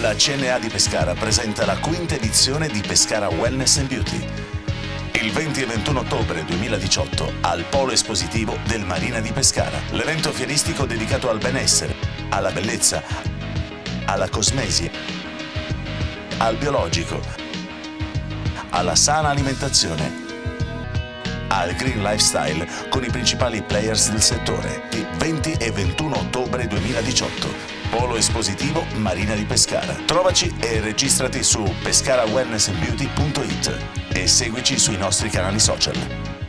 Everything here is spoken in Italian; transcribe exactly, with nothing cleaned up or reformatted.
La C N A di Pescara presenta la quinta edizione di Pescara Wellness and Beauty. Il venti e ventuno ottobre duemiladiciotto al Polo Espositivo del Marina di Pescara. L'evento fieristico dedicato al benessere, alla bellezza, alla cosmesi, al biologico, alla sana alimentazione, al green lifestyle con i principali players del settore. venti e ventuno ottobre duemiladiciotto. Polo Espositivo Marina di Pescara. Trovaci e registrati su pescara wellness and beauty punto it e seguici sui nostri canali social.